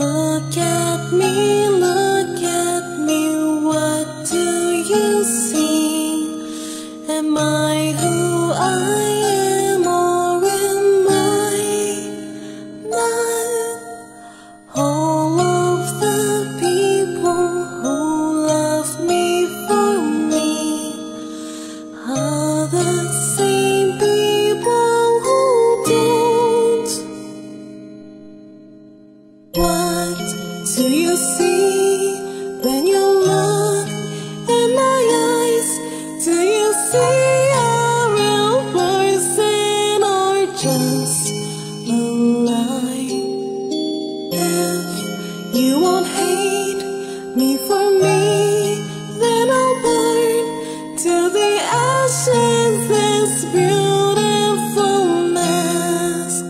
Look at me, what do you see? Am I who I am, or am I not? All of the people who love me for me are the same people who don't. What do you see when you look in my eyes? Do you see a real person or just a lie? If you won't hate me for me, then I'll burn to the ashes this beautiful mask.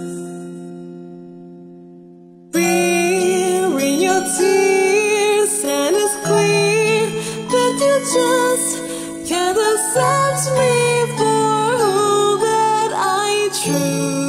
Bury your tears, and it's clear that you just can't accept me for who that I truly